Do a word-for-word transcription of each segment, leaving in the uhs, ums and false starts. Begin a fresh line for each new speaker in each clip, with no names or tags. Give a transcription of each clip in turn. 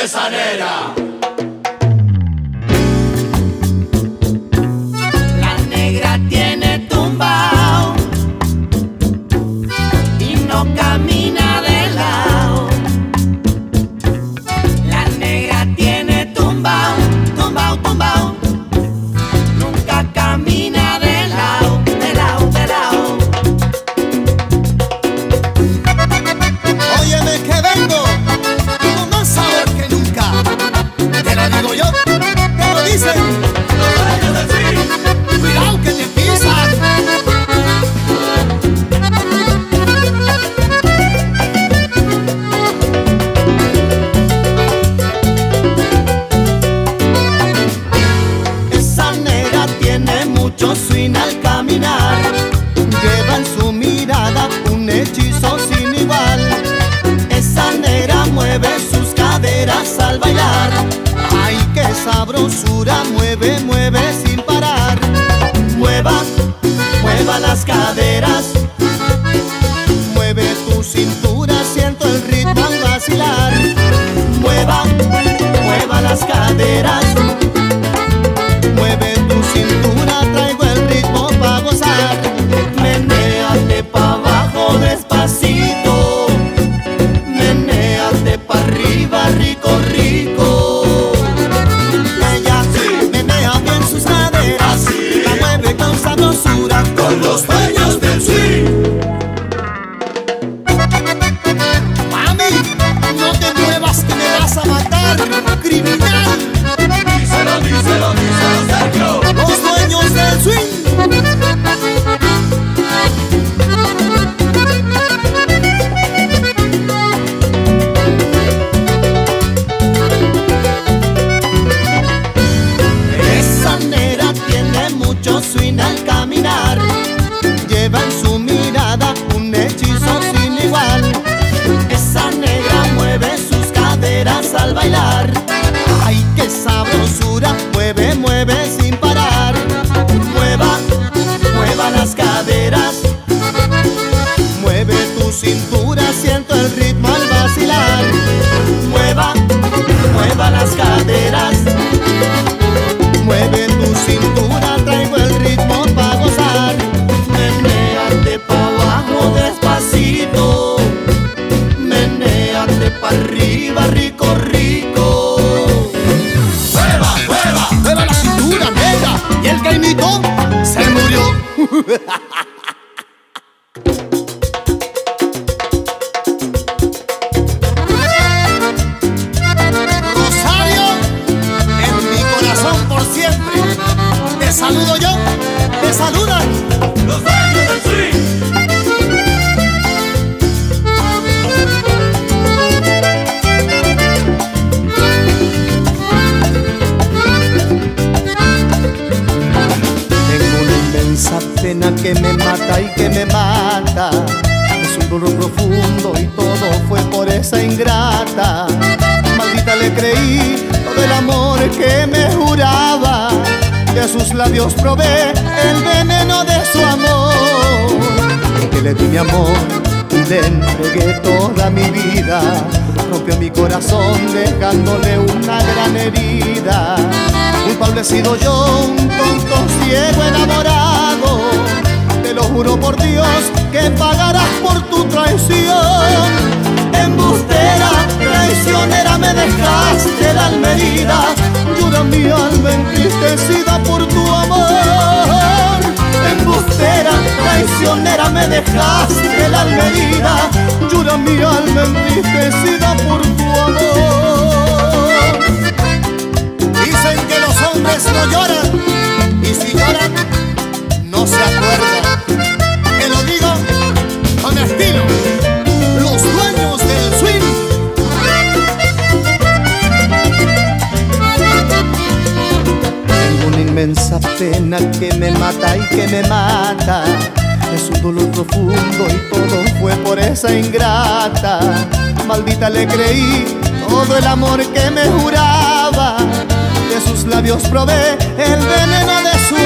esa nena.
La negra tiene tumbao y no camina de lado. La negra tiene tumbao, tumbao, tumbao. Nunca camina de lado, de lado, de lado.
Óyeme que vengo con más sabor que nunca. Te lo digo yo, te lo dicen
Los dueños del swing.
cuidado que te pisan.
Esa negra tiene mucho swing al caminar.
Lleva en su mirada un hechizo sin igual.
Esa negra mueve sus caderas al bailar.
Ay, qué sabrosura, mueve, mueve sin parar.
Mueva, mueva las caderas.
Mueve tu cintura, siento el ritmo al vacilar.
Mueva, mueva las caderas.
Mueve tu cintura, traigo el ritmo pa' gozar.
Menéate pa' abajo despacito. Menéate pa' arriba rico, rico.
Ella menea bien sus caderas,
Así.
la mueve con sabrosura.
Con los dueños del swing.
Mami, no te muevas que me vas a matar, criminal.
Díselo, díselo, díselo, Sergio.
Los dueños del swing.
Esa negra tiene mucho swing al caminar.
Lleva en su mirada un hechizo sin igual.
Esa negra mueve sus caderas al bailar.
Ay, qué sabrosura, mueve, mueve sin parar.
Mueva, mueva las caderas.
Mueve tu cintura, siento el ritmo al vacilar.
Mueva, mueva las caderas.
Mueve tu cintura, traigo el ritmo pa' gozar.
Menéate pa' abajo despacito. Menéate pa' arriba rico, rico.
Mueva, mueva.
Mueva la cintura, negra, y el que imitó se murió. Rosario, en mi corazón por siempre. Te saludo yo, te saludan.
Los dueños del swing.
Tengo una inmensa pena que me mata y que me mata. Es un dolor profundo y todo fue por esa ingrata. Maldita le creí todo el amor que me juraba. De sus labios probé el veneno de su amor. Que le di mi amor y le entregué toda mi vida. Rompió mi corazón dejándole una gran herida. Culpable he sido yo, un tonto ciego enamorado. Te lo juro por Dios que pagarás por tu traición. Embustera, traicionera, me dejaste el alma herida. Llora mi alma entristecida por tu amor. Embustera, traicionera, me dejaste el alma herida. Llora mi alma entristecida por tu amor. Dicen que los hombres no lloran, y si lloran, no se acuerdan. Te lo digo con estilo, los dueños del swing. Tengo una inmensa pena que me mata y que me mata. Es un dolor profundo y todo fue por esa ingrata. Maldita le creí todo el amor que me juraba. De sus labios probé el veneno de su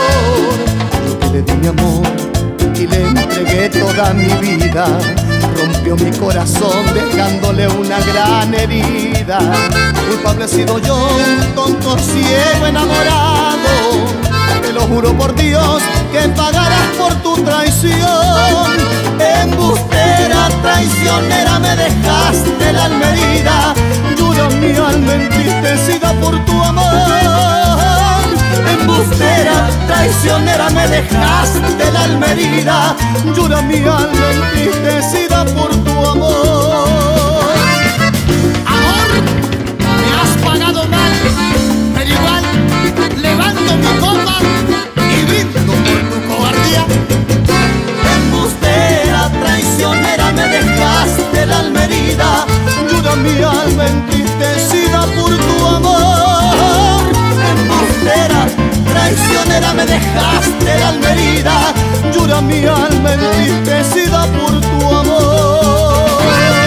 amor. Yo que le di mi amor y le entregué toda mi vida. Rompí golpeó mi corazón dejándole una gran herida. Culpable he sido yo, un tonto ciego enamorado. Te lo juro por Dios que pagarás por tu traición. Embustera, traicionera, me dejaste la alma herida. Llora mi alma entristecida por tu amor. Embustera, traicionera, me dejaste la alma herida. Llora mi alma entristecida por tu amor.
Amor, me has pagado mal, pero igual levanto mi copa y brindo por tu cobardía.
Embustera, traicionera, me dejaste la alma herida. Llora mi alma entristecida por tu amor. Embustera, traicionera, me dejaste la alma herida. Llora mi alma entristecida por tu amor.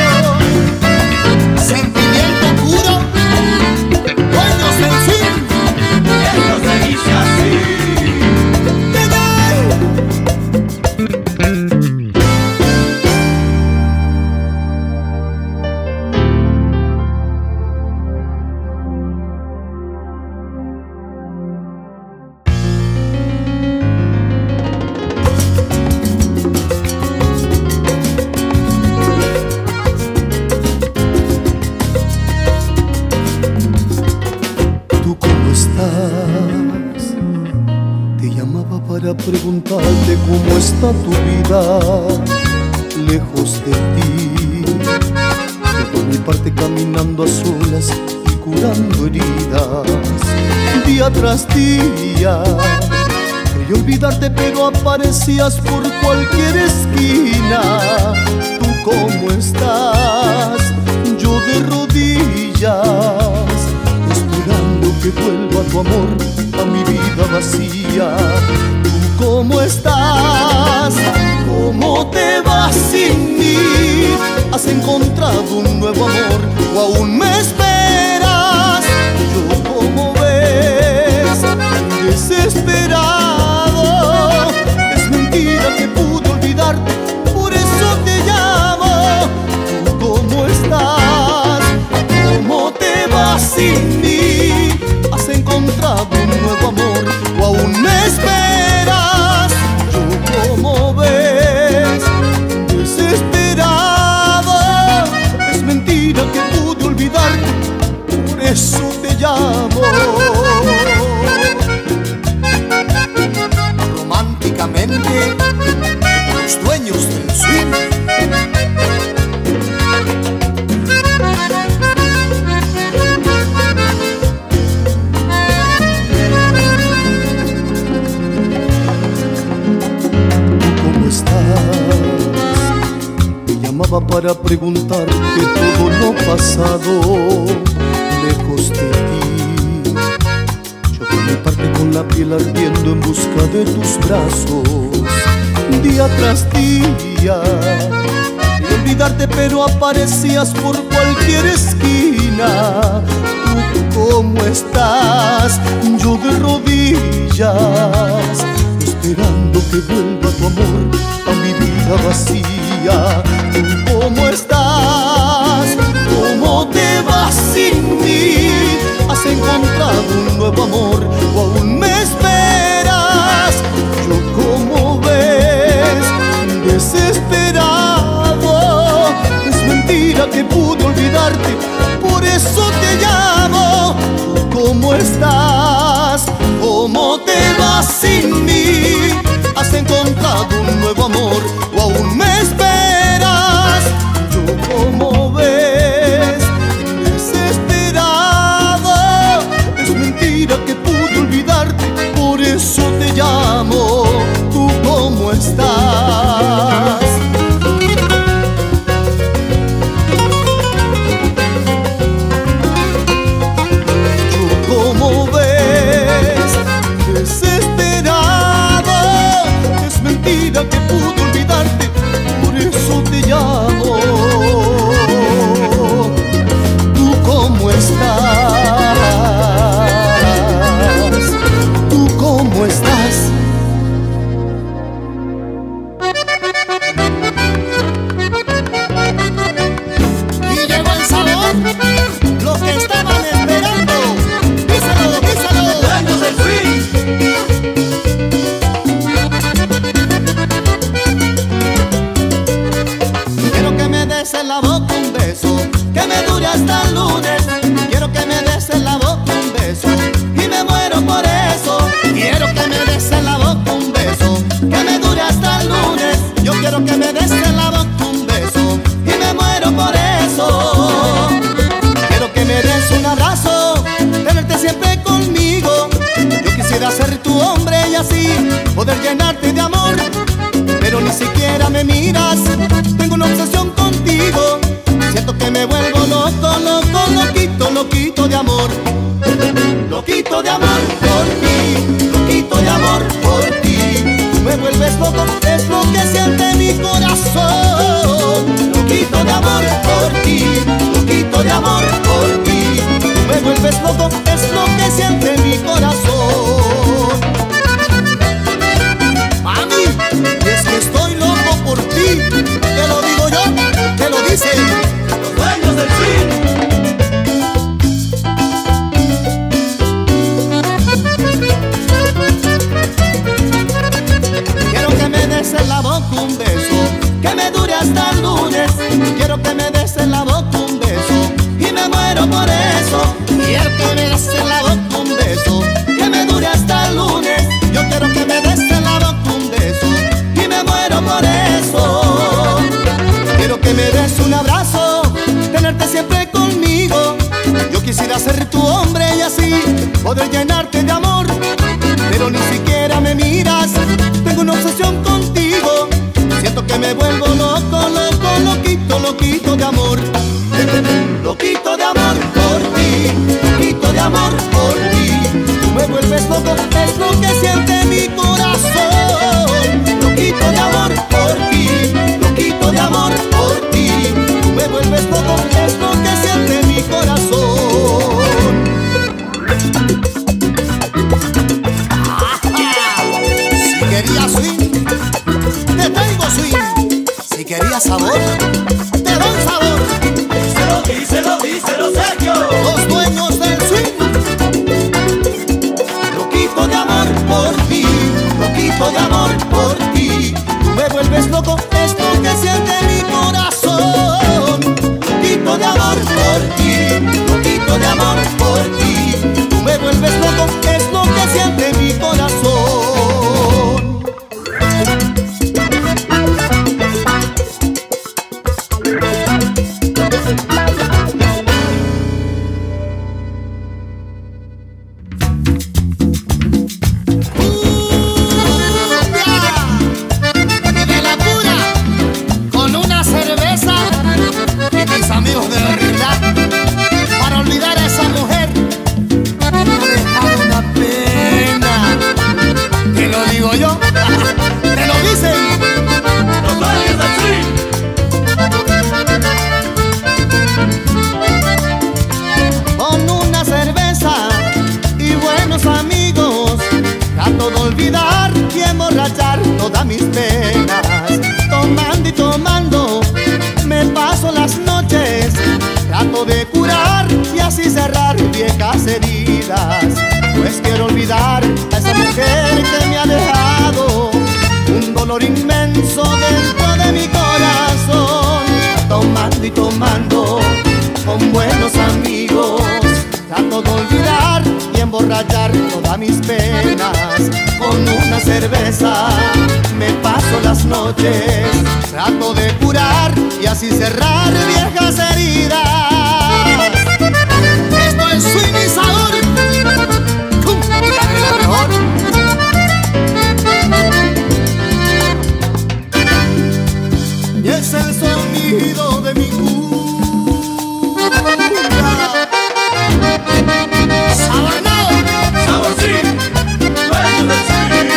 Sentimiento puro, dueños del swing.
Esto se dice así.
Para preguntarte cómo está tu vida lejos de ti. Yo por mi parte caminando a solas y curando heridas. Día tras día quería olvidarte, pero aparecías por cualquier esquina. ¿Tú cómo estás? Yo de rodillas esperando que vuelva tu amor a mi vida vacía. ¿Tú cómo estás? ¿Cómo te vas sin mí? ¿Has encontrado un nuevo amor o aún me esperas? Yo, como ves, desesperado. Es mentira que pude olvidarte, por eso te llamo. ¿Tú cómo estás? ¿Cómo te vas sin mí? ¿Has encontrado un nuevo amor o aún me esperas? Yo, como ves, desesperado. Es mentira que pude olvidarte, por eso te llamo.
Románticamente, los dueños del swing.
Para preguntarte todo lo pasado lejos de ti. Yo por mi parte con la piel ardiendo en busca de tus brazos. Día tras día quería olvidarte, pero aparecías por cualquier esquina. ¿Tú cómo estás? Yo de rodillas esperando que vuelva tu amor a mi vida vacía. ¿Tú cómo estás? ¿Cómo te vas sin mí? ¿Has encontrado un nuevo amor o aún me esperas? Yo, como ves, desesperado. Es mentira que pude olvidarte, por eso te llamo. ¿Tú cómo estás? ¿Cómo te vas sin mí? ¿Has encontrado un nuevo amor o aún me esperas? Yo, como ves, desesperado. Es mentira que que me dure hasta el lunes. Quiero que me des en la boca un beso y me muero por eso. Quiero que me des en la boca un beso que me dure hasta el lunes. Yo quiero que me des en la boca un beso y me muero por eso. Quiero que me des un abrazo, tenerte siempre conmigo. Yo quisiera ser tu hombre y así poder llenarte de amor, pero ni siquiera me miras. Tengo una obsesión contigo, siento que me vuelvo loco, loco, loquito, loquito de amor. Loquito de amor por ti, loquito de amor por ti. Tú me vuelves loco, es lo que siente mi corazón. Loquito de amor por ti, loquito de amor por ti. Tú me vuelves loco, es lo que siente mi corazón. Mami, es que estoy loco por ti. Te lo digo yo, te lo dicen
los dueños del swing.
Quiero que me des en la boca un beso que me dure hasta el lunes. Quiero que me des en la boca un beso y me muero por eso. Quiero que me des en la boca un beso que me dure hasta el lunes. Yo quiero que me des en la boca un beso y me muero por eso. Quiero que me des un abrazo, tenerte siempre conmigo. Yo quisiera ser tu hombre y así poder llenarte de amor, pero ni siquiera me miras. Tengo una obsesión contigo, siento que me vuelvo loco, loco, loquito, loquito de amor. Loquito de amor por ti, loquito de amor por ti. Tú me vuelves loco, es lo que siente mi corazón. Loquito de amor por ti, loquito de amor por ti. Tú me vuelves loco, es lo que siente mi corazón. Si querías swing, te tengo swing. Si querías sabor, te doy sabor.
Díselo, díselo, díselo, Sergio.
Los dueños del swing. Loquito de amor por ti, loquito de amor por ti. Tú me vuelves loco, es lo que siente mi corazón. Loquito de amor por ti, loquito de amor por ti. Tú me vuelves loco, es lo que siente mi corazón. Amigos de verdad, para olvidar a esa mujer me ha dejado una pena. Te lo digo yo, te lo dicen
Los dueños del swing.
con una cerveza y buenos amigos. Trato de olvidar y emborrachar todas mis penas. Tomando y tomando me paso las noches, trato de curar y así cerrar viejas heridas. Pues quiero olvidar a esa mujer que me ha dejado un dolor inmenso dentro de mi corazón. Tomando y tomando con buenos amigos, trato de olvidar y emborrachar todas mis penas. Con una cerveza me paso las noches, trato de curar y así cerrar viejas heridas. Esto es swing y sabor. ¡Pum! ¡Dale la mejor! Y es el sonido de mi cumbia. ¡Sabanao!
Sabor swing. Dueños del swing.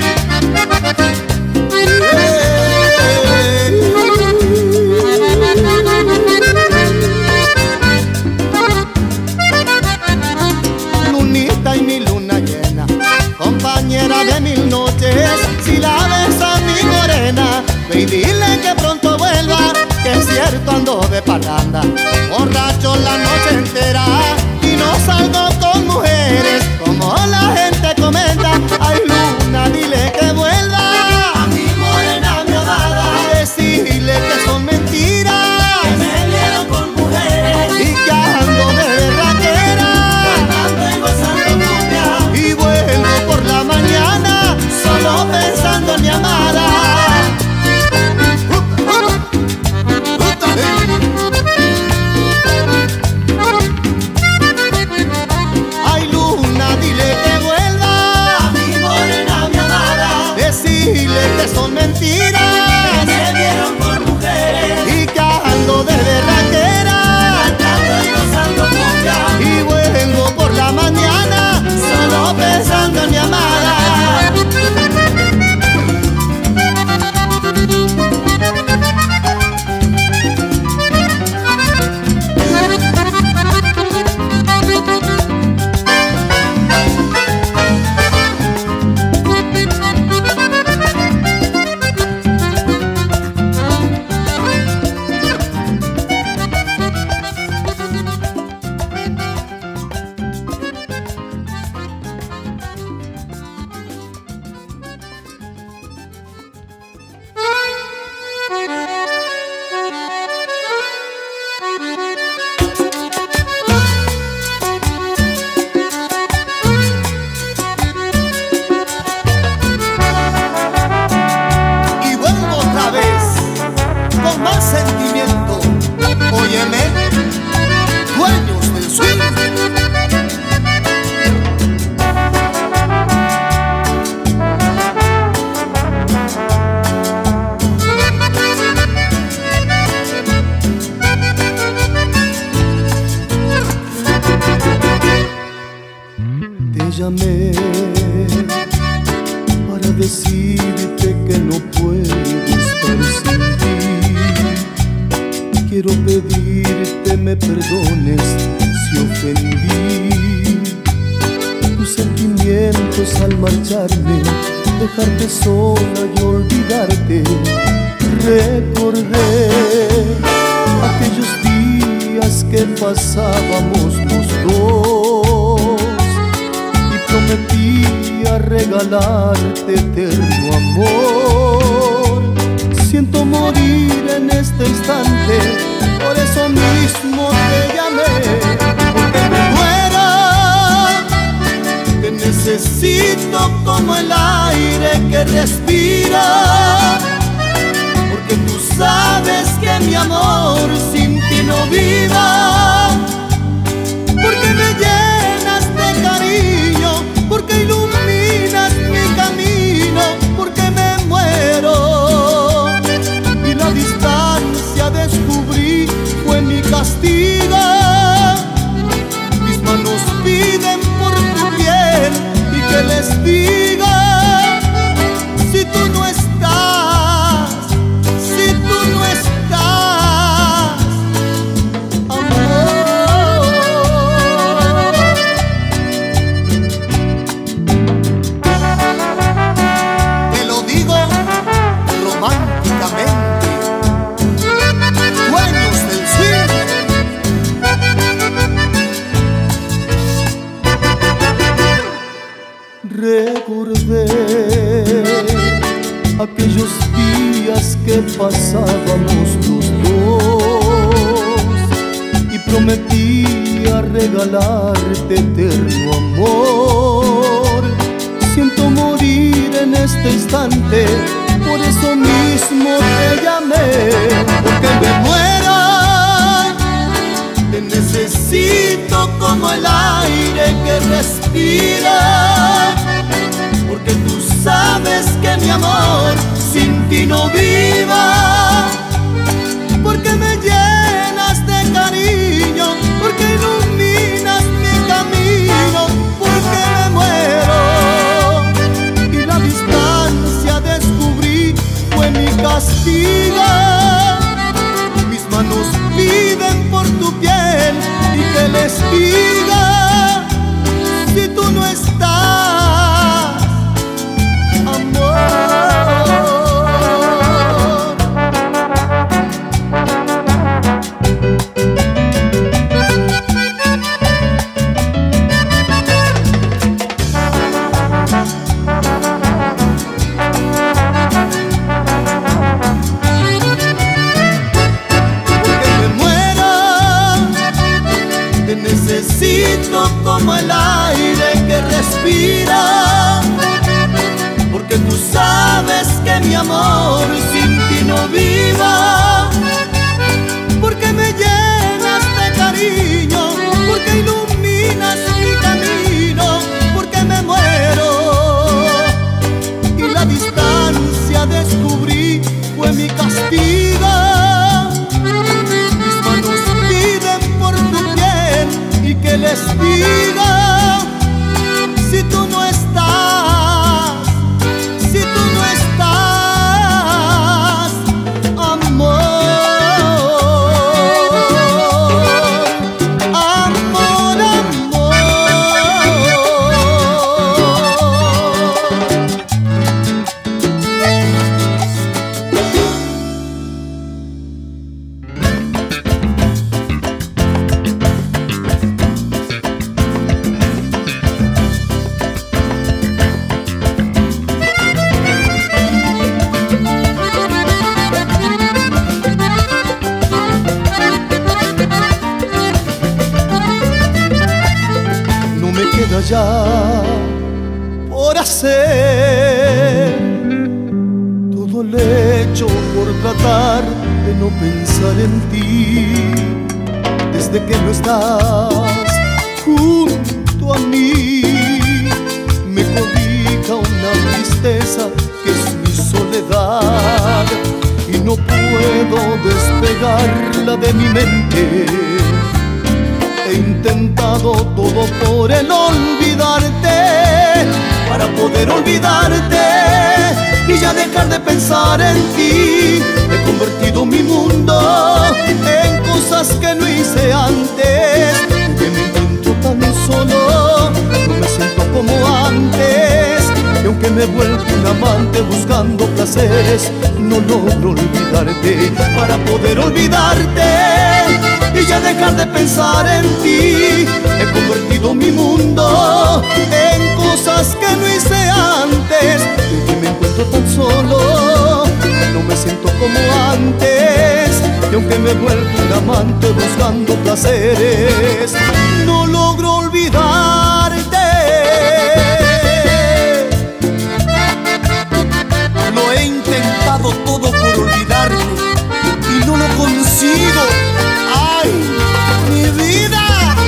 Lunita y mi luna llena, compañera de mil noches. Si la ves a mi morena, ve y dile que pronto vuelva, que es cierto ando de parranda, borracho la noche entera y no salgo con mujeres como la gente comenta. Ay, luna, dile que vuelva a mi morena mi amada, decirle que son mentiras, que me vieron con mujeres llamé para decirte que no puedo estar sin ti. Quiero pedirte me perdones si ofendí tus sentimientos al marcharme, dejarte sola y olvidarte. Recordé aquellos días que pasábamos los dos y prometía regalarte eterno amor. Siento morir en este instante, por eso mismo te llamé, porque me muera. Te necesito como el aire que respira, porque tú sabes que mi amor sin ti no viva, porque me llenas de cariño, porque iluminas mi camino, porque me muero. Y la distancia descubrí fue mi castigo. Mis manos piden por tu piel y que les diga, si tú no estás, si tú no estás, amor. Te lo digo románticamente, dueños del swing. Recordé aquellos días que pasábamos los dos y prometía regalarte eterno amor. Siento morir en este instante, por eso mismo te llamé, porque me muera. Te necesito como el aire que respira, porque tú sabes que mi amor sin ti no viva, porque me llenas de cariño, porque iluminas mi camino, porque me muero. Y la distancia descubrí fue mi castigo. Mis manos piden por tu piel y que les diga, si tú no estás, amor. Porque me muera, te necesito como el aire que respira, porque tú sabes que mi amor sin ti no viva, porque me llenas de cariño, porque iluminas mi camino, porque me muero. Y la distancia descubrí fue mi castigo. Mis manos piden por tu piel y que les diga, si tú no estás, si tú no estás, amor, amor, amor. No me queda ya por hacer, todo lo he hecho por tratar de no pensar en ti. Desde que no estás junto a mí, me cobija una tristeza que es mi soledad, y no puedo despegarla de mi mente. He intentado intentado todo por el olvidarte, para poder olvidarte y ya dejar de pensar en ti. He convertido mi mundo en cosas que no hice antes, que me encuentro tan solo, no me siento como antes. Y aunque me he vuelto un amante buscando placeres, no logro olvidarte. Para poder olvidarte y ya dejar de pensar en ti, he convertido mi mundo en cosas que no hice antes. Y que me encuentro tan solo, no me siento como antes. Y aunque me he vuelto un amante buscando placeres, no logro olvidarte.
Lo he intentado todo por olvidarte y no lo consigo. ¡Ay, mi vida!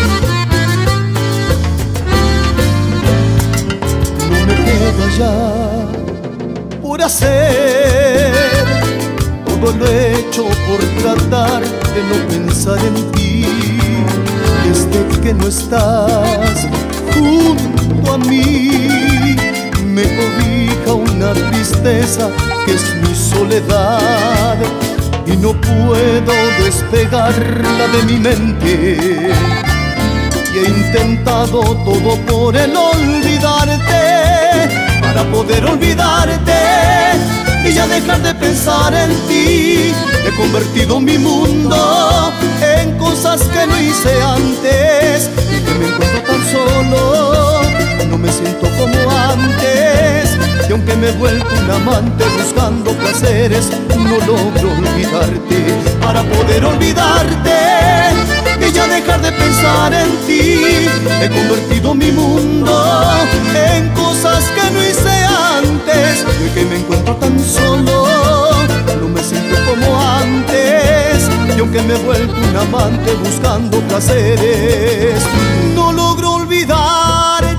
No me queda ya por hacer, todo lo he hecho por tratar de no pensar en ti. Desde que no estás junto a mí, me cobija una tristeza que es mi soledad, y no puedo despegarla de mi mente. Y he intentado todo por el olvidarte, para poder olvidarte y ya dejar de pensar en ti. He convertido mi mundo en cosas que no hice antes, y que me encuentro tan solo, no me siento como antes. Y aunque me he vuelto un amante buscando placeres, no logro olvidarte. Para poder olvidarte y ya dejar de pensar en ti, he convertido mi mundo en cosas que no hice antes. Y que me encuentro tan solo, no me siento como antes. Y aunque me he vuelto un amante buscando placeres, no logro olvidarte.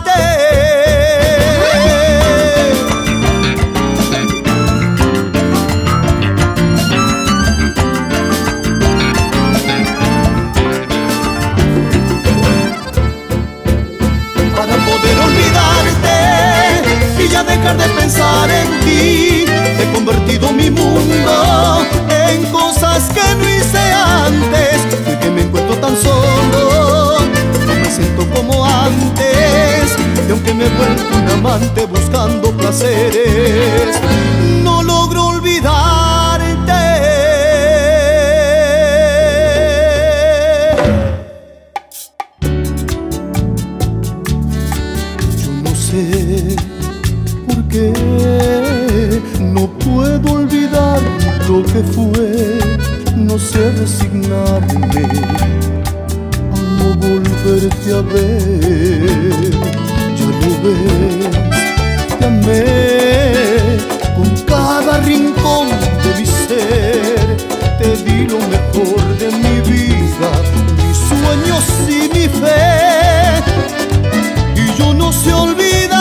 Dejar de pensar en ti, he convertido mi mundo en cosas que no hice antes. Y que me encuentro tan solo, no me siento como antes. Y aunque me he vuelto un amante buscando placeres, no logro olvidarte. Yo no sé por qué no puedo olvidar lo que fue, no sé resignarme a no volverte a ver. Ya lo ves, te amé con cada rincón de mi ser, te di lo mejor de mi vida, mis sueños y mi fe. Y yo no sé olvidar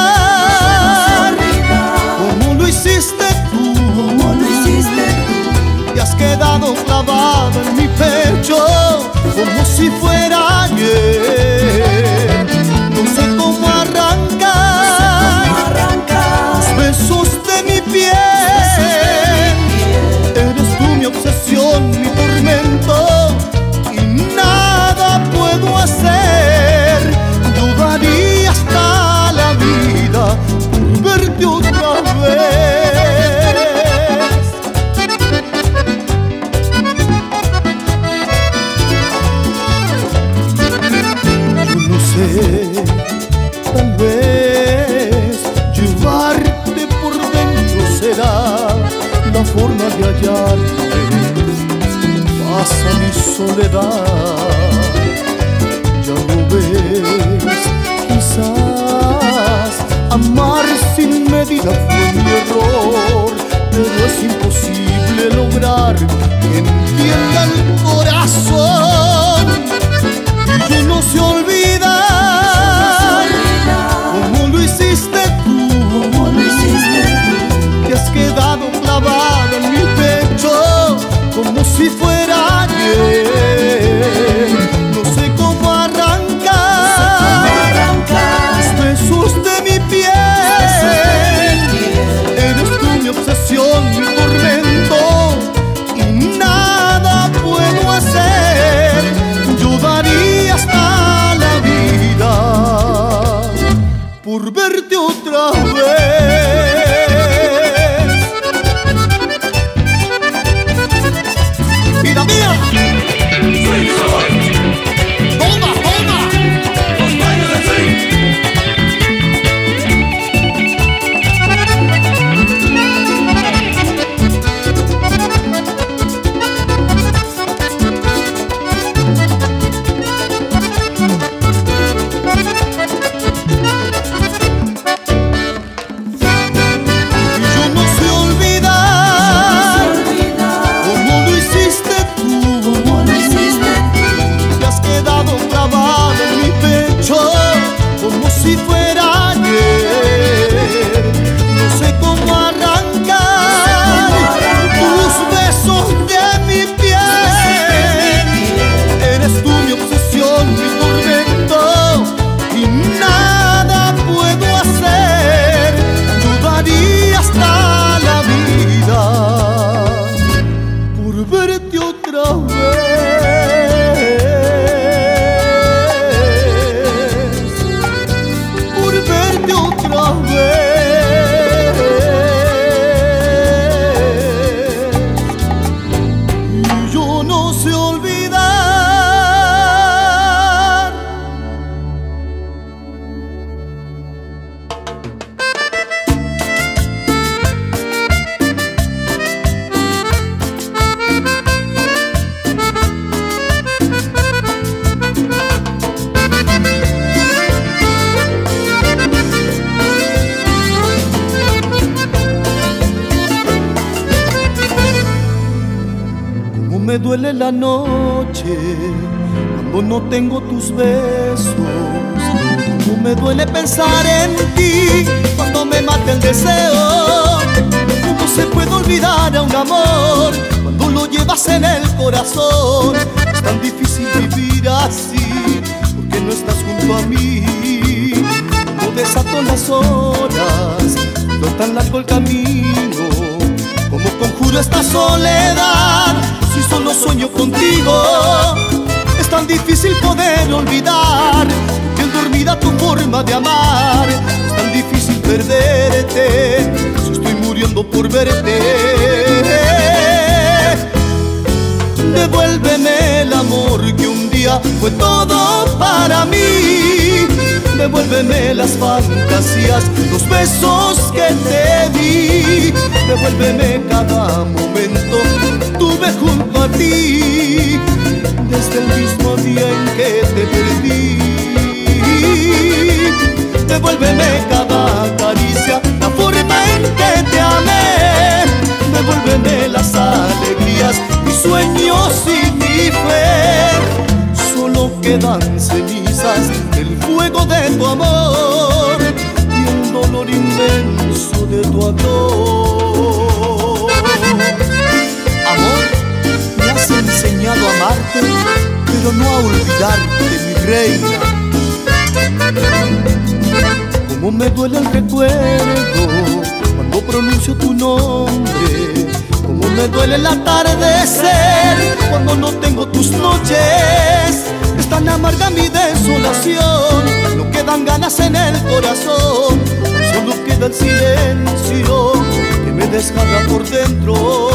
cómo lo hiciste tú,
¿Cómo lo hiciste tú?
te has quedado clavado en mi pecho como si fuera ayer. No sé cómo arrancar,
¿Cómo arrancas?
los besos de mi piel. Eres tú mi obsesión, mi tormento, y nada puedo hacer. Yo daría hasta la vida por verte otra vez. Yo no sé, tal vez llevarte por dentro será la forma de hallarte. Pasa mi soledad, ya lo ves, quizás amar sin medida fue mi error, pero es imposible lograr que entienda el corazón. Y yo no sé olvidar cómo lo hiciste tú,
¿Cómo lo hiciste tú?
te has quedado clavado en mi pecho como si fuera ayer. No sé cómo arrancar verte otra vez. Vida mía,
Swing Sabor,
toma, toma.
los dueños del swing.
si fuera ayer. No sé cómo arrancar tus besos de mi piel. Eres tú mi obsesión, mi tormento, y nada puedo hacer. Yo daría hasta la vida por verte otra vez. Me duele la noche cuando no tengo tus besos. Cómo me duele pensar en ti cuando me mata el deseo. Cómo se puede olvidar a un amor cuando lo llevas en el corazón. Es tan difícil vivir así porque no estás junto a mí. Cómo desato las horas, no tan largo el camino. Cómo conjuro esta soledad si solo sueño contigo. Es tan difícil poder olvidar que en dormida tu forma de amar. Es tan difícil perderte si estoy muriendo por verte. Devuélveme el amor que un día fue todo para mí. Devuélveme las fantasías, los besos que te di. Devuélveme cada momento que tuve junto a ti, desde el mismo día en que te perdí. Devuélveme cada caricia, la forma en que te amé. Devuélveme las alegrías, mis sueños y mi fe. Solo quedan cenizas del fuego de tu amor y el dolor inmenso de tu adiós. Amor, me has enseñado a amarte, pero no a olvidarte, mi reina. Cómo me duele el recuerdo cuando pronuncio tu nombre. Cómo me duele el atardecer cuando no tengo tus noches. Es tan amarga mi desolación, no quedan ganas en el corazón. Solo queda el silencio que me desgarra por dentro.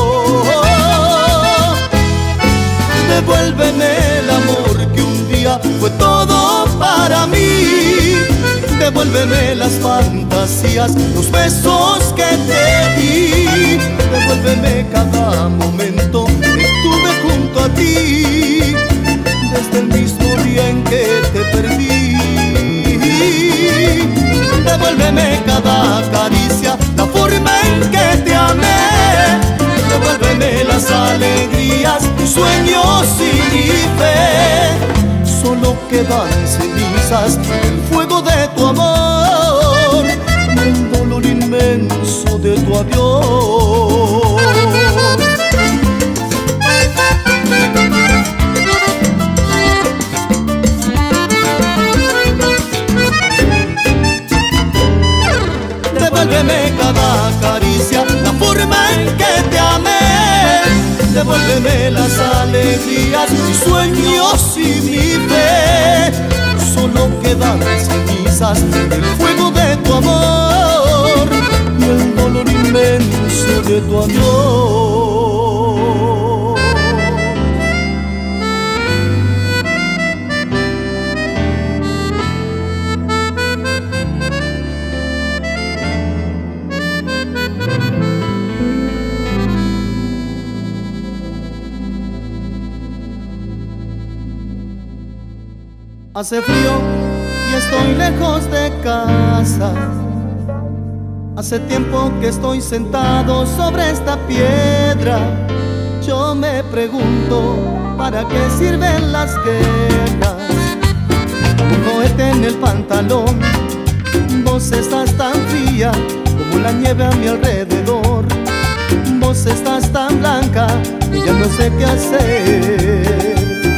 Devuélveme el amor que un día fue todo para mí. Devuélveme las fantasías, los besos que te di. Devuélveme cada momento que tuve junto a ti, desde el mismo día en que te perdí. Devuélveme cada caricia, la forma en que te amé. Devuélveme las alegrías, mis sueños y mi fe. Solo quedan cenizas del fuego de tu amor y el dolor inmenso de tu adiós. Devuélveme cada caricia, la forma en que te amé. Devuélveme las alegrías, mis sueños y mi fe. Solo quedan cenizas del fuego de tu amor y el dolor inmenso de tu amor. Hace frío y estoy lejos de casa. Hace tiempo que estoy sentado sobre esta piedra. Yo me pregunto, ¿para qué sirven las guerras? Un cohete en el pantalón, vos estás tan fría como la nieve a mi alrededor. Vos estás tan blanca que ya no sé qué hacer.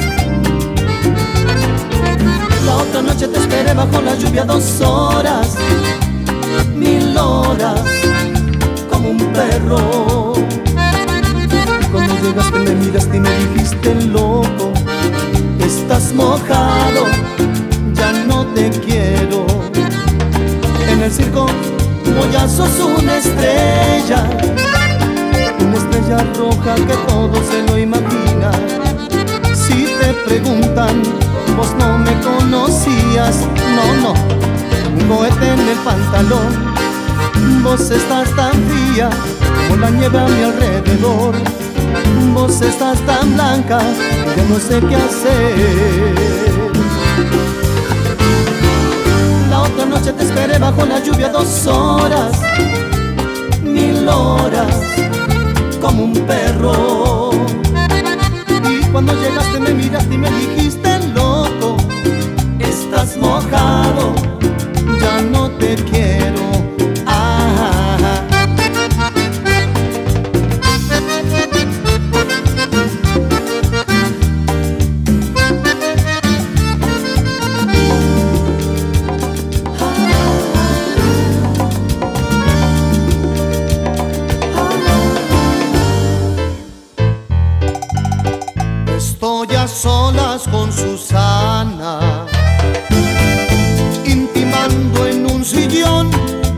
La otra noche te esperé bajo la lluvia dos horas, mil horas, como un perro. Cuando llegaste me miraste y me dijiste loco, estás mojado, ya no te quiero. En el circo no ya sos una estrella, una estrella roja que todo se lo imagina. Si te preguntan, vos no me conocías, no, no. Un cohete en el pantalón, vos estás tan fría como la nieve a mi alrededor. Vos estás tan blanca que no sé qué hacer. La otra noche te esperé bajo la lluvia dos horas, mil horas, como un perro. Y cuando llegaste me miraste y me dijiste loco, estás mojado, ya no te quiero. Ah, estoy a solas con Susana, intimando en un sillón,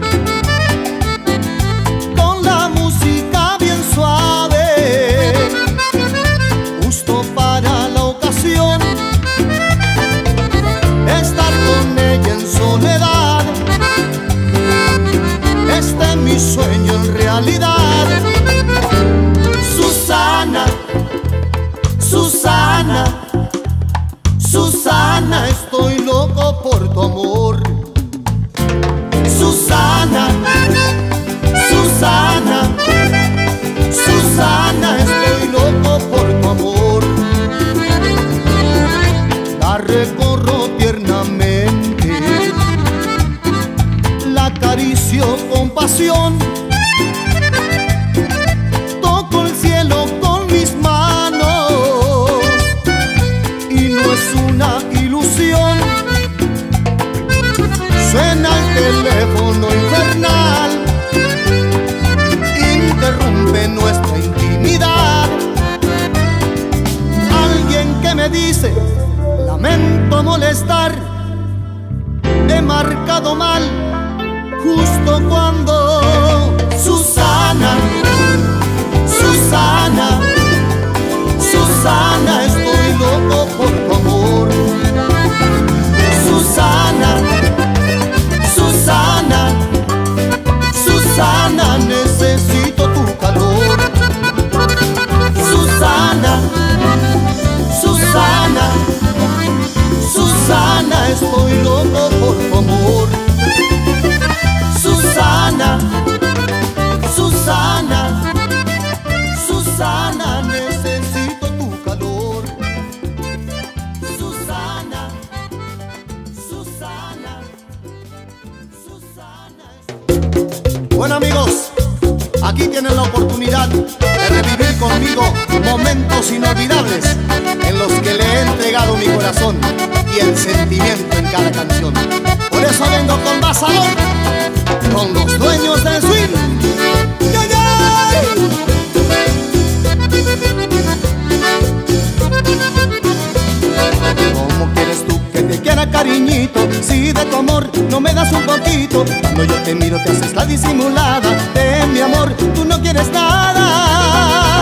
con la música bien suave, justo para la ocasión. Estar con ella en soledad, este es mi sueño en realidad. Susana, Susana, Susana, estoy loco por tu amor. Susana, Susana, Susana, estoy loco por tu amor. La recorro tiernamente, la acaricio con pasión. Toco el cielo con mis manos y no es una ilusión. Suena el teléfono infernal, interrumpe nuestra intimidad. Alguien que me dice, lamento molestar, he marcado mal justo cuando Susana, Susana, Susana, estoy loco por tu amor. Susana, Susana, Susana, necesito tu calor. Susana, Susana, Susana, estoy loco por tu amor. Susana, Susana, Susana, necesito tu calor. Susana, Susana, Susana. Bueno amigos, aquí tienen la oportunidad de revivir conmigo momentos inolvidables en los que le he entregado mi corazón y el sentimiento en cada canción. Por eso vengo con más sabor, con los dueños del swing. ¡Yay, yay! ¿Cómo quieres tú que te quiera quiera cariñito, si de tu amor no me das un poquito. Cuando yo te miro te haces la disimulada, de mi amor tú no quieres nada.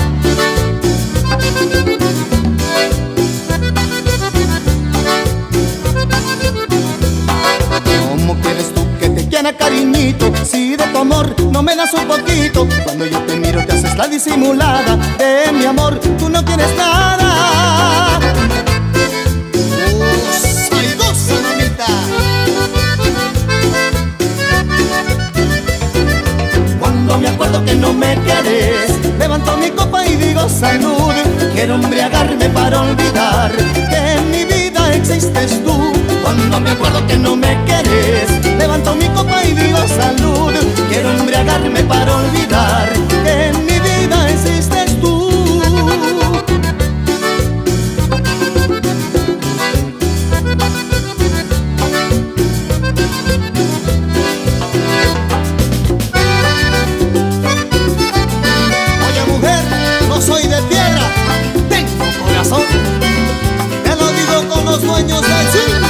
¿Cómo quieres tú que te quiera cariñito, si de tu amor no me das un poquito? Cuando yo te miro te haces la disimulada, de mi amor tú no quieres nada. Cuando me acuerdo que no me quieres, levanto mi copa y digo salud. Quiero embriagarme para olvidar que en mi vida existes tú. Cuando me acuerdo que no me quieres, levanto mi copa y digo salud. Quiero embriagarme para olvidar que en mi vida existes tú. Soy de tierra, tengo corazón, te lo digo con los dueños del swing.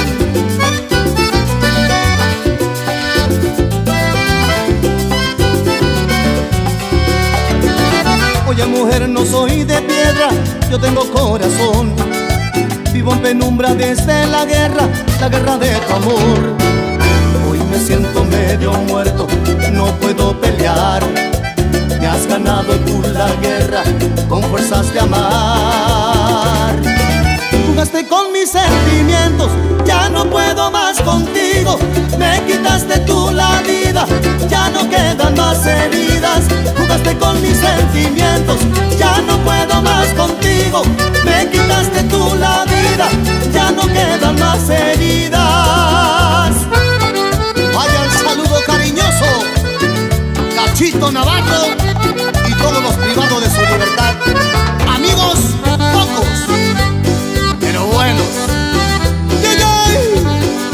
Oye mujer, no soy de piedra, yo tengo corazón. Vivo en penumbra desde la guerra, la guerra de tu amor. Hoy me siento medio muerto, no puedo pelear. Me has ganado tú la guerra con fuerzas de amar. Jugaste con mis sentimientos, ya no puedo más contigo. Me quitaste tú la vida, ya no quedan más heridas. Jugaste con mis sentimientos, ya no puedo más contigo. Me quitaste tú la vida, ya no quedan más heridas.
Vaya el saludo cariñoso, Cachito Navarro y todos los privados de su libertad. Amigos pocos, pero buenos. ¡Yay, yay!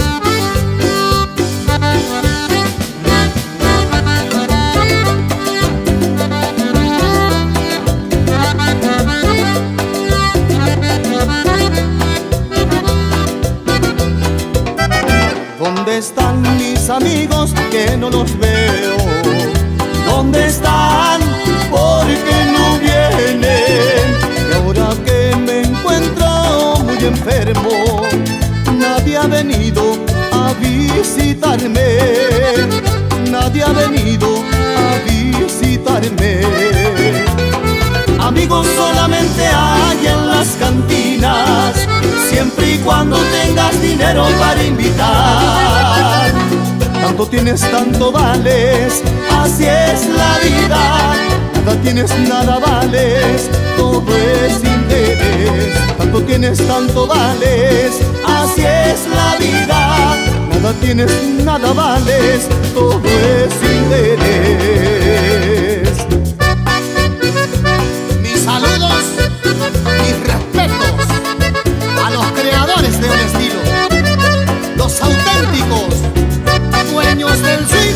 ¿Dónde están mis amigos que no los veo? ¿Dónde están? ¿Por qué no vienen? Y ahora que me encuentro muy enfermo, nadie ha venido a visitarme. Nadie ha venido a visitarme. Amigos solamente hay en las cantinas, siempre y cuando tengas dinero para invitar. Tanto tienes, tanto vales, así es la vida. Nada tienes, nada vales, todo es interés. Tanto tienes, tanto vales, así es la vida. Nada tienes, nada vales, todo es interés.
Mis saludos, mis respetos a los creadores de un estilo, los auténticos dueños del swing.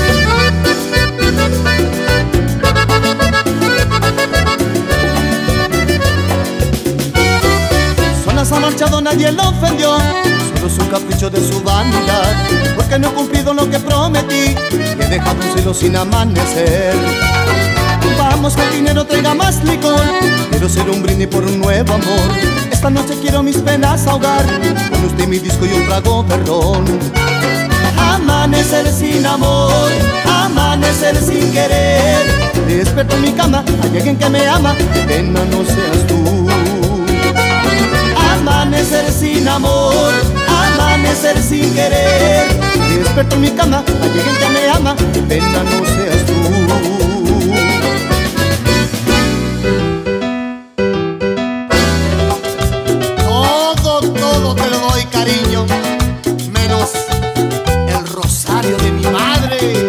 Zonas ha marchado, nadie lo ofendió, solo es un capricho de su banda. Porque no he cumplido lo que prometí, he dejado un cielo sin amanecer. Vamos que el dinero traiga más licor, quiero ser un brindis por un nuevo amor. Esta noche quiero mis penas ahogar, con usted mi disco y un trago de ron. Amanecer sin amor, amanecer sin querer. Despierto en mi cama, hay alguien que me ama, qué pena no seas tú. Amanecer sin amor, amanecer sin querer. Despierto en mi cama, hay alguien que me ama, qué pena no seas tú.
Todo, todo te lo doy, cariño, menos el rosario de mi madre.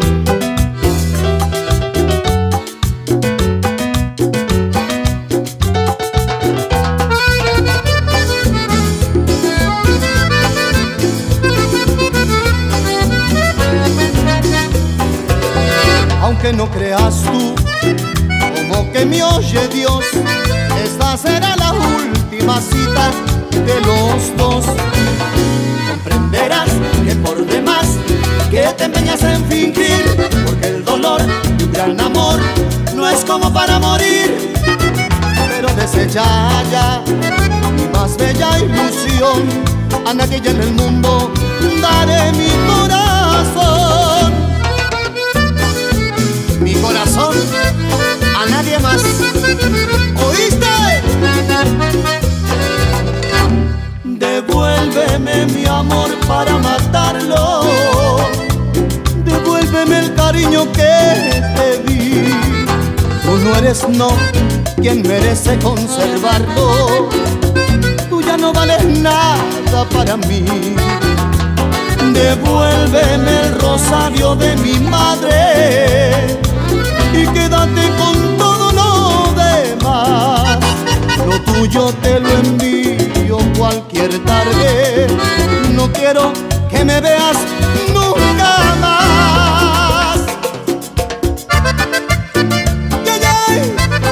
Aunque no creas tú, como que me oye Dios, esta será la última cita de los dos. en fingir, porque el dolor de un gran amor no es como para morir. Pero desecha ya mi más bella ilusión, a nadie en el mundo daré mi corazón. Mi corazón a nadie más. ¿Oíste? Devuélveme mi amor para matarlo, devuélveme el cariño que te di. Tú no eres no quien merece conservarlo, tú ya no vales nada para mí. Devuélveme el rosario de mi madre y quédate con todo lo demás. Lo tuyo te lo envío cualquier tarde, no quiero que me veas nunca más. Yeah, yeah.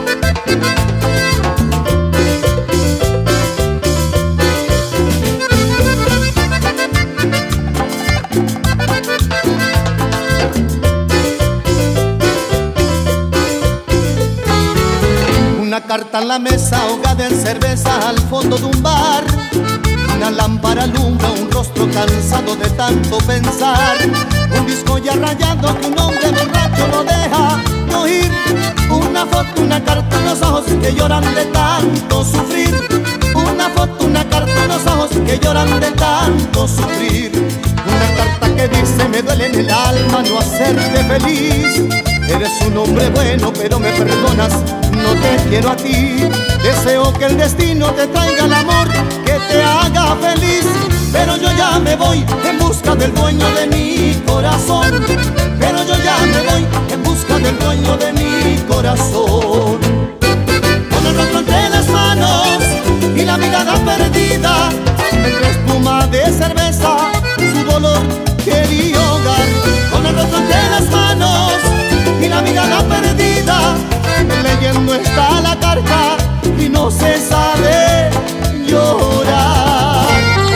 Una carta en la mesa, ahogada en cerveza al fondo de un bar. Una lámpara alumbra un rostro cansado de tanto pensar. Un disco ya rayado que un hombre borracho no deja de oír. Una foto, una carta en los ojos que lloran de tanto sufrir. Una foto, una carta en los ojos que lloran de tanto sufrir. Una carta que dice: me duele en el alma no hacerte feliz. Eres un hombre bueno pero me perdonas, no te quiero a ti. Deseo que el destino te traiga el amor que te haga feliz. Pero yo ya me voy en busca del dueño de mi corazón. Pero yo ya me voy en busca del dueño de mi corazón. Con el rostro entre las manos y la mirada perdida, entre espuma de cerveza su dolor quería ahogar. Con el rostro entre las manos y la mirada perdida, leyendo está la carta y no se sabe llorar.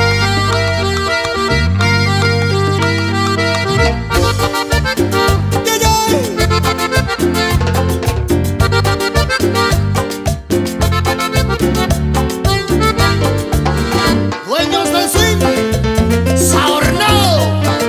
Yeah, yeah. Dueños del swing, Saornado.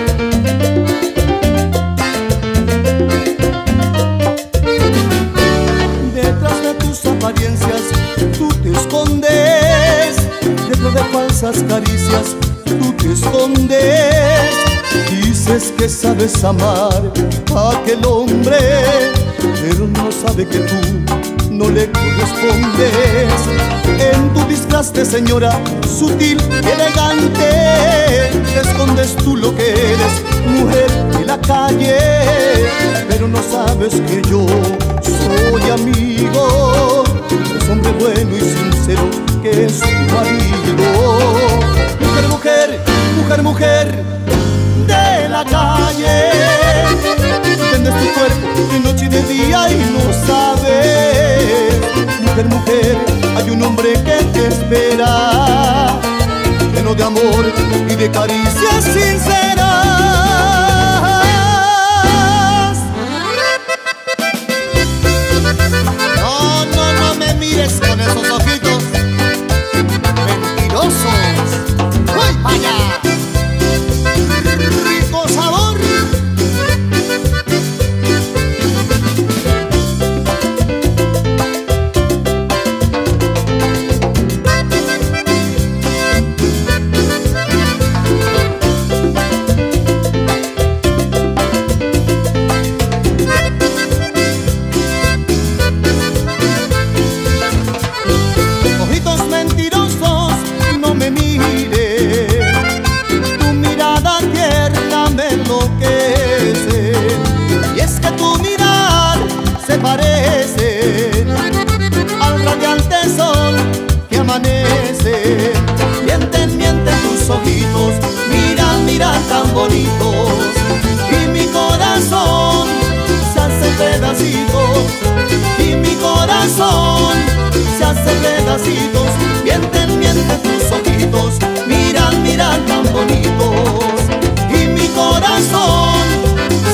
Detrás de tus apariencias tú te escondes, detrás de falsas caricias tú te escondes. Dices que sabes amar a aquel hombre, pero no sabe que tú no le correspondes. En tu disfraz de señora sutil y elegante, te escondes tú lo que eres, mujer de la calle. Pero no sabes que yo soy amigo, es hombre bueno y sincero que es tu marido. Mujer, mujer, mujer, mujer de la calle, vendes tu cuerpo de noche y de día y no sabes. Mujer, mujer, hay un hombre que te espera, lleno de amor y de caricias sinceras. No, no, no me mires con esos ojitos mentirosos. ¡Uy, vaya! ¡Rico sabor! Ojitos mentirosos, no me mires, tu mirada tierna me enloquece. Y es que tu mirar se parece al radiante sol que amanece. Mienten, mienten tus ojitos, miran, miran tan bonitos, y mi corazón se hace pedacitos, y mi corazón se hace pedacitos. Mienten, mienten tus ojitos, miran, miran tan bonitos, y mi corazón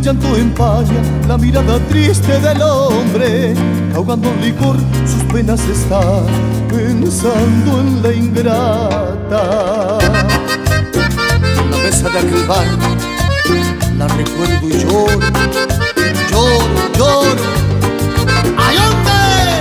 el llanto empaña la mirada triste del hombre, ahogando el licor sus penas está, pensando en la ingrata. En la mesa de aquel bar la recuerdo y lloro, lloro, lloro. ¡Ay, hombre!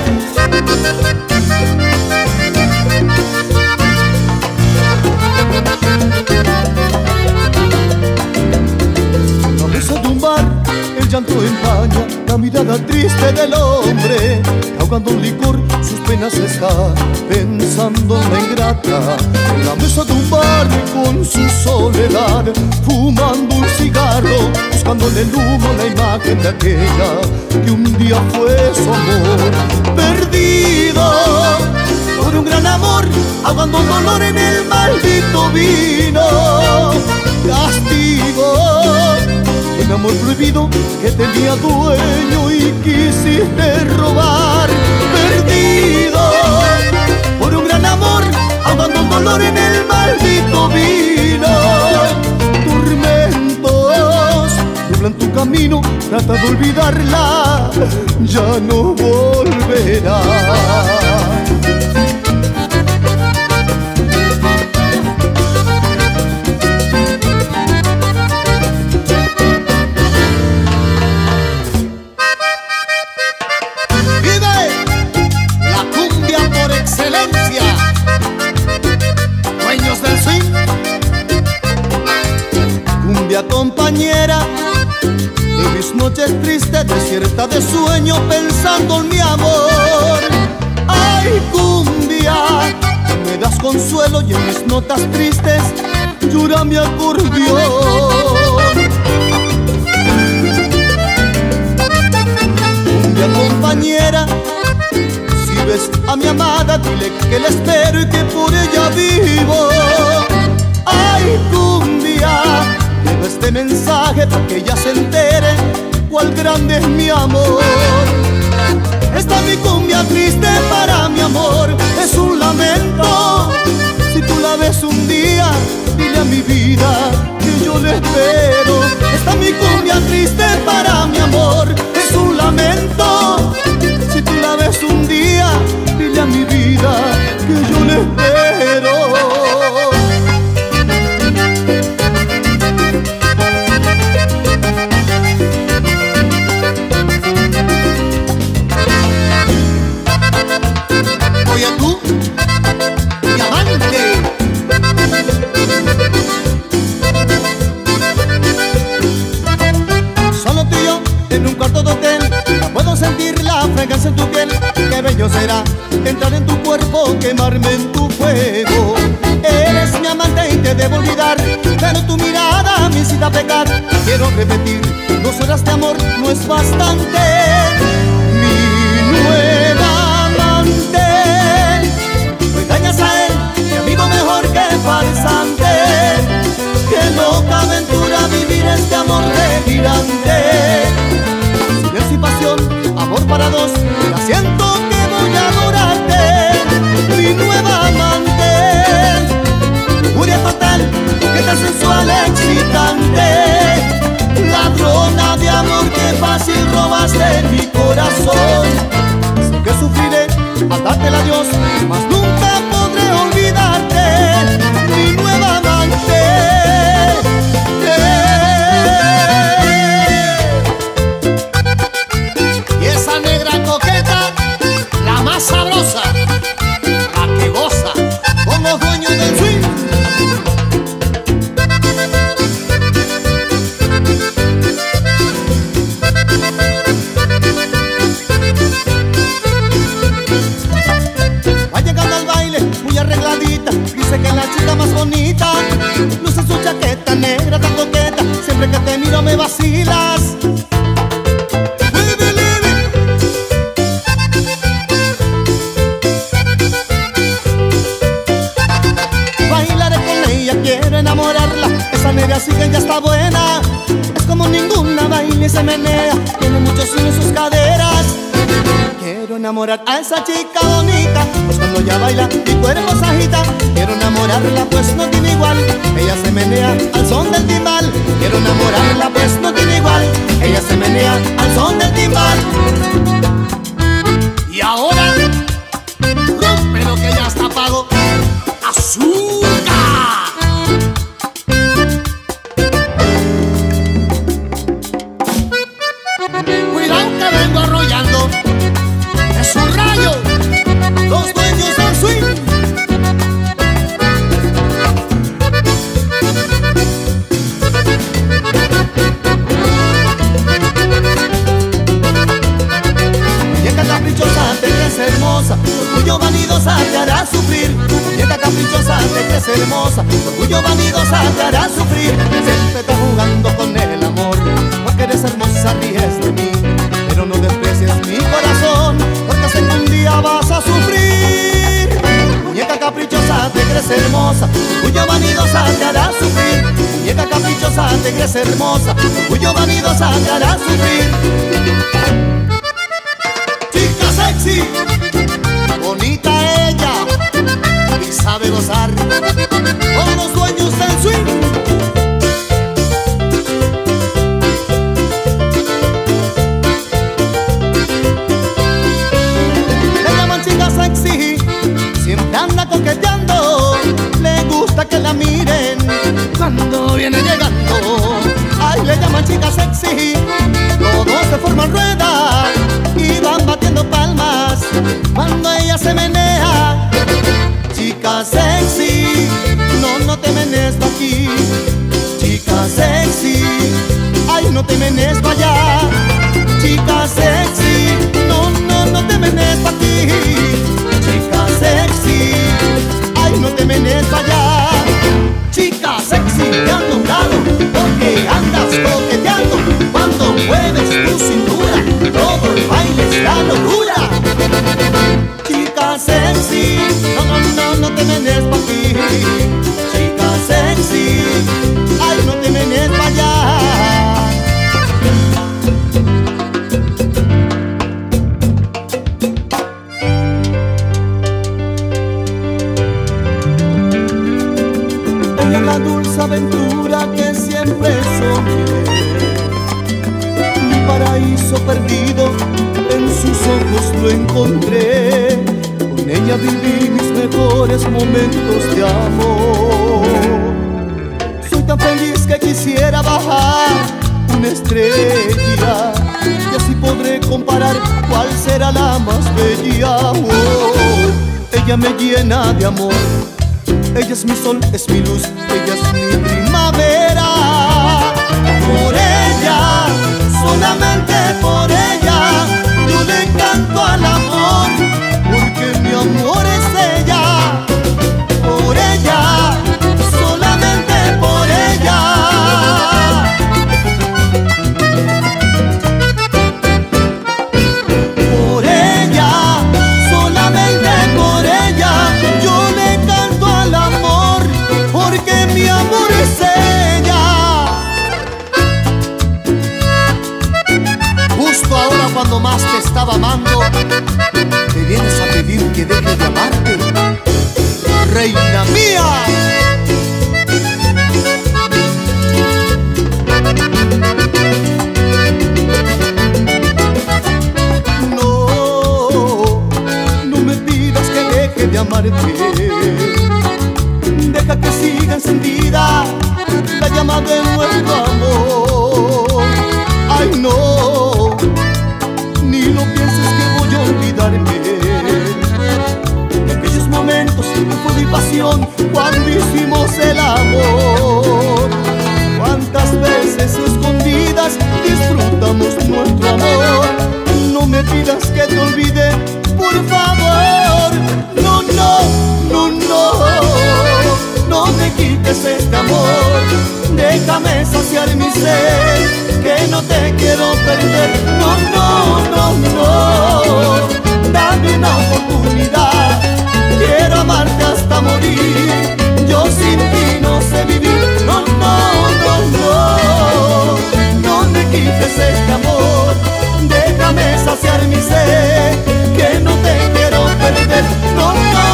La mesa de un bar, el llanto empaña la mirada triste del hombre, ahogando un licor sus penas está, pensando en la ingrata. En la mesa de un bar con su soledad, fumando un cigarro, buscando en el humo la imagen de aquella que un día fue su amor. Perdido por un gran amor, ahogando un dolor en el maldito vino. Castigo, un amor prohibido que tenía dueño y quisiste robar. Perdido por un gran amor, ahogando un dolor en el maldito vino. Tormentos nublan tu camino, trata de olvidarla, ya no volverá. Compañera de mis noches tristes, desierta de sueño, pensando en mi amor. Ay, cumbia, me das consuelo y en mis notas tristes llora mi acordeón. Cumbia compañera, si ves a mi amada, dile que la espero y que por ella vivo. Ay, cumbia, lleva este mensaje para que ella se entere cuál grande es mi amor. Esta mi cumbia triste para mi amor es un lamento. Si tú la ves un día, dile a mi vida que yo le espero. Esta mi cumbia triste para mi amor es un lamento. Si tú la ves un día, dile a mi vida que yo le espero. En tu piel, qué bello será entrar en tu cuerpo, quemarme en tu fuego. Eres mi amante y te debo olvidar, pero tu mirada me incita a pecar. Quiero repetir, dos horas de amor no es bastante. Mi nueva amante, no engañas a él, mi amigo mejor que farsante. Qué loca aventura vivir este amor delirante. Silencio y pasión, amor para dos, ya siento que voy a adorarte. Mi nueva amante, furia total, que tan sensual, excitante. Ladrona de amor, que fácil robaste mi corazón. Sé que sufriré al darte el adiós, mas nunca podré olvidarte. Mi nueva amante. Sabrosa, la que goza con los dueños del swing. Va llegando al baile muy arregladita, dice que es la chica más bonita. Luce su chaqueta negra tan coqueta, siempre que te miro me vacilas. Así que ya está buena, es como ninguna, baila y se menea, tiene muchos swing en sus caderas. Quiero enamorar a esa chica bonita, pues cuando ella baila mi cuerpo se agita. Quiero enamorarla pues no tiene igual, ella se menea al son del timbal. Quiero enamorarla pues no tiene igual, ella se menea al son del timbal.
Y ahora, rompe lo que ya está pago. ¡Azúcar! Cuidado que vengo arrollando, es un rayo, los dueños del swing.
Muñeca caprichosa, te crees hermosa, orgullo vanidosa te hará sufrir. Muñeca caprichosa, te crees hermosa, orgullo vanidosa te hará sufrir. Siempre estás jugando con el amor, porque eres hermosa, ríes de mí. Pero no desprecies mi corazón, porque sé que un día vas a sufrir. Muñeca caprichosa, te crees hermosa, orgullo vanidosa te hará sufrir. Muñeca caprichosa, te crees hermosa, orgullo vanidosa te hará sufrir.
Sexy, bonita ella y sabe gozar con los dueños del swing.
Le llaman chica sexy, siempre anda coqueteando. Le gusta que la miren cuando viene llegando. Ay, le llaman chica sexy, todos se forman rueda y van batiendo palmas cuando ella se menea. Chica sexy, no, no te menes pa' aquí. Chica sexy, ay, no te menes pa' allá. Chica sexy, no, no, no te menes pa' aquí. Chica sexy, ay, no te menes pa' allá. Chica sexy, te han notado porque andas coqueteando. Cuando mueves tu cintura, todo el baile es la locura. Chica sexy, no, no, no, no te menes pa' aquí. Chica sexy, ay, no te menes pa' allá. Ella es la dulce aventura que siempre soñé, mi paraíso perdido, en sus ojos lo encontré. Con ella viví mis mejores momentos de amor. Soy tan feliz que quisiera bajar una estrella, y así podré comparar cuál será la más bella. Oh, ella me llena de amor, ella es mi sol, es mi luz, ella es mi primavera. Por ella, solamente por ella, yo le canto al amor, porque mi amor es ella. Por ella, solamente por ella. Por ella, solamente por ella, yo le canto al amor, porque mi amor es ella.
Justo ahora cuando más te estaba amando, me vienes a pedir que deje de amarte, reina mía.
No, no me pidas que deje de amarte. Deja que siga encendida la llama de nuestro amor. Ay, no, ni lo pienses que voy a olvidarme de aquellos momentos que fue mi pasión cuando hicimos el amor. Cuántas veces escondidas disfrutamos nuestro amor. No me pidas que te olvide, por favor. No, no, no, no, no me quites este amor. Déjame saciar mi sed, que no te quiero perder. No, no, no, no, dame una oportunidad. Quiero amarte hasta morir, yo sin ti no sé vivir. No, no, no, no, no me quites este amor. Déjame saciar mi sed, que no te quiero perder. No, no.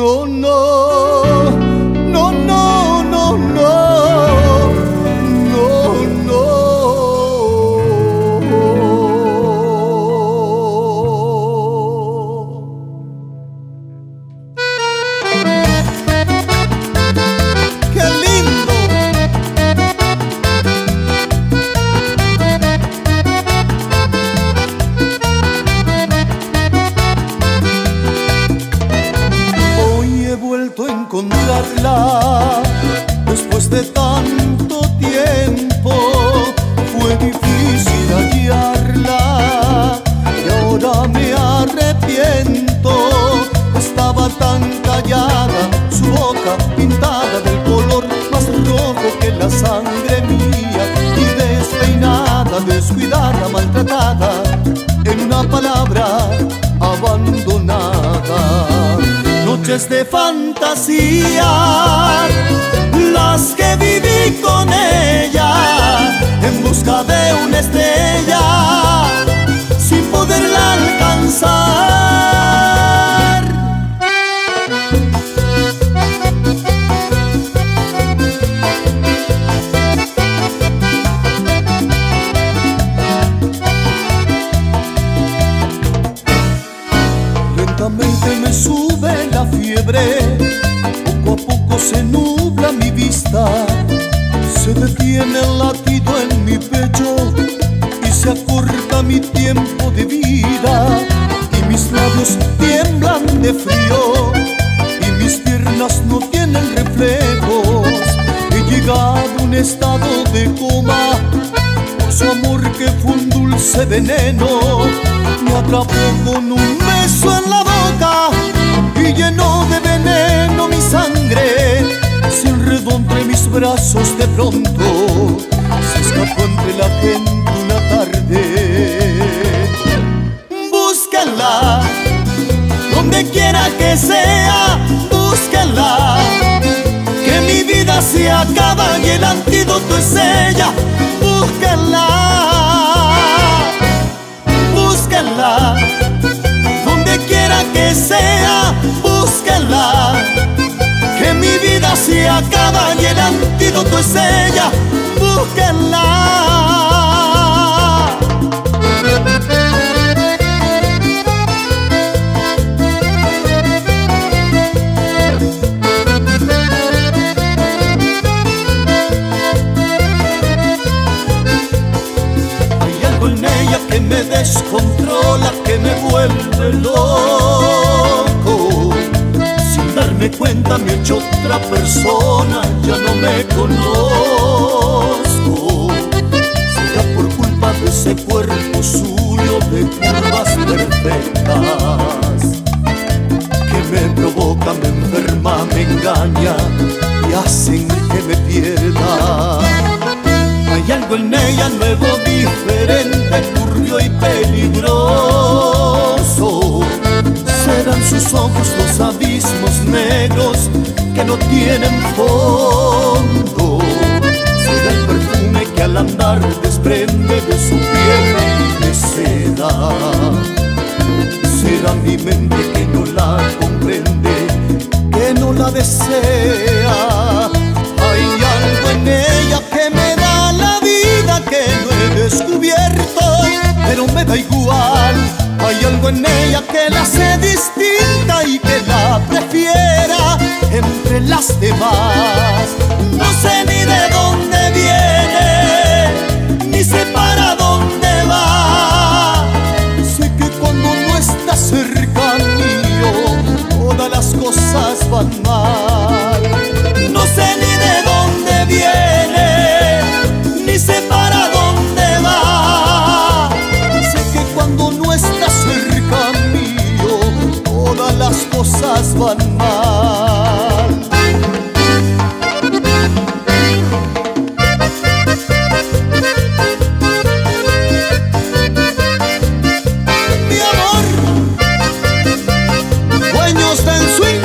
No, no, no, no, no, no, no, no. ¡Qué lindo! Hoy he vuelto a encontrarla después de tanto tiempo. Fue difícil hallarla y ahora me arrepiento. Estaba tan callada, su boca pintada del color más rojo que la sangre mía, y despeinada, descuidada, maltratada, en una palabra, abandonada. Noches de fantasía, las que viví con ella, en busca de una estrella, sin poderla alcanzar. Lentamente me sube la fiebre, poco a poco se nubla mi vista, se detiene el latido en mi pecho y se acorta mi tiempo de vida, y mis labios tiemblan de frío y mis piernas no tienen reflejos. He llegado a un estado de coma por su amor que fue un dulce veneno. Me atrapó con un beso en la boca y llenó de veneno mi sangre. Se enredó entre mis brazos de pronto, se escapó entre la gente una tarde. Búsquenla, donde quiera que sea, búsquenla, que mi vida se acaba y el antídoto es ella. Búsquenla, búsquenla, donde quiera que sea, búsquenla, que mi vida se acaba y el antídoto es ella. Búsquenla. Que me descontrola, que me vuelve loco. Sin darme cuenta me he hecho otra persona, ya no me conozco. Será por culpa de ese cuerpo suyo de curvas perfectas, que me provoca, me enferma, me engaña y hacen que me pierda. Hay algo en ella nuevo, diferente, turbio y peligroso. Serán sus ojos los abismos negros que no tienen fondo. Será el perfume que al andar desprende de su piel de seda. Será mi mente que no la comprende, que no la desea. Hay algo en ella que me da la vida que no he descubierto, pero me da igual. Hay algo en ella que la hace distinta y que la prefiera entre las demás. No sé ni de dónde viene, ni sé para dónde va. Sé que cuando no está cerca mío, todas las cosas van mal. No sé ni de dónde viene, ni sé para dónde va. Sé que cuando no está cerca mío, todas las cosas van mal. Mi amor, dueños del swing.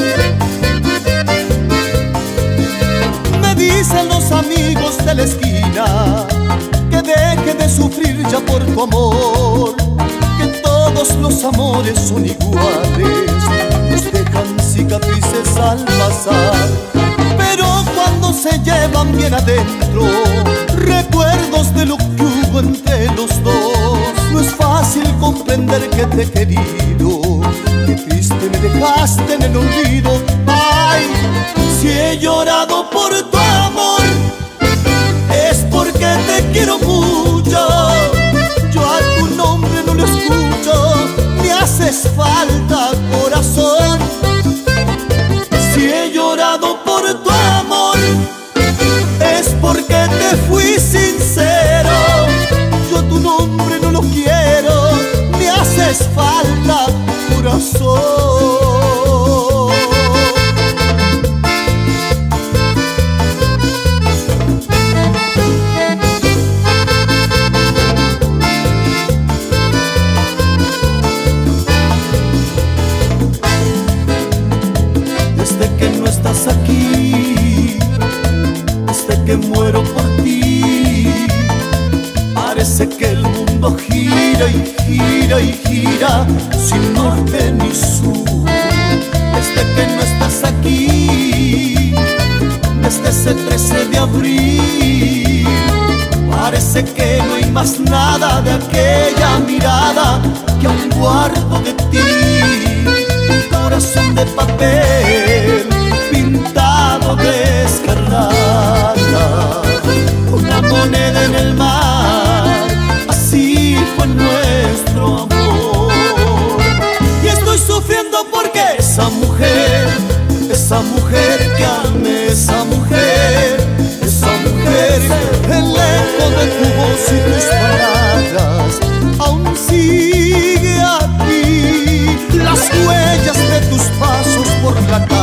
Me dicen los amigos de la esquina que deje de sufrir ya por tu amor, que todos los amores son iguales, nos dejan cicatrices felices al pasar. Pero cuando se llevan bien adentro recuerdos de lo que hubo entre los dos, no es fácil comprender que te he querido, que triste me dejaste en el olvido. Ay, si he llorado por tu amor es porque te quiero mucho. Yo a tu nombre no lo escucho, me haces falta, corazón. Si he llorado por tu amor es porque te fui sincero. Yo tu nombre no lo quiero, me haces falta, corazón. Desde que no estás aquí, desde que muero por ti, parece que el mundo gira y gira y gira sin norte ni sur. Desde que no estás aquí, desde ese trece de abril, parece que no hay más nada de aquella mirada que aún guardo de ti. Un corazón de papel pintado de escarlata, una moneda en el mar, así fue nuestro amor. Y estoy sufriendo porque esa mujer, esa mujer que amé, esa mujer, esa mujer, el eco de tu voz y tus palabras aún sigue aquí. Las huellas de tus pasos por la calle